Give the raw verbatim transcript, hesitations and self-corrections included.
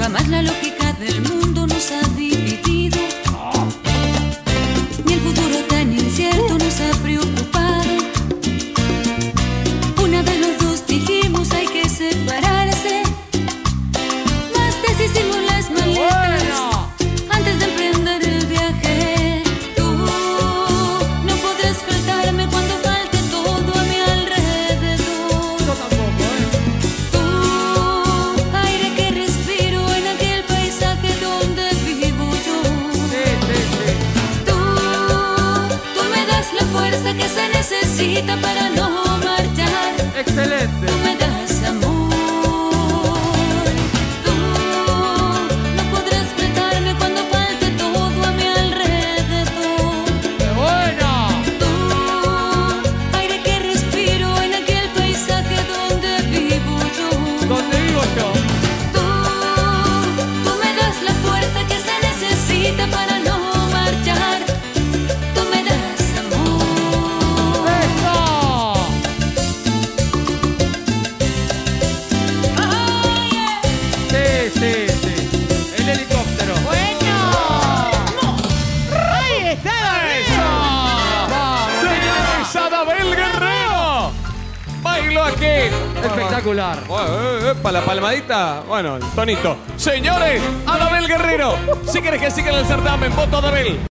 Jamás la lógica del mundo nos ha dividido, ni el futuro tan incierto nos ha preocupado. Una vez los dos dijimos hay que separarse, mas deshicimos las maletas antes de emprender el viaje. Tú no podrás faltarme cuando falte todo a mi alrededor. Yo tampoco, ¿eh? Tú, aire que respiro en aquel paisaje donde vivo yo. Sí, sí, sí. Tú, tú me das la fuerza que se necesita para no marchar. Excelente. Tú me das amor. Tú no podrás faltarme cuando falte todo a mi alrededor. ¡Qué bueno! Tú, aire que respiro en aquel paisaje donde vivo yo. ¿Dónde vivo yo? Tú, tú me das la fuerza que se necesita para no marchar. Tú me das amor. ¡Eso! Sí, sí, sí. El helicóptero. Bueno. Ahí está la ¡Vamos! ¡Señores, Adabel Guerrero! ¡Bailo aquí! Espectacular. Bueno, eh, para la palmadita, bueno, el tonito. Señores, Adabel Guerrero. Si quieres que siga en el certamen, voto Adabel.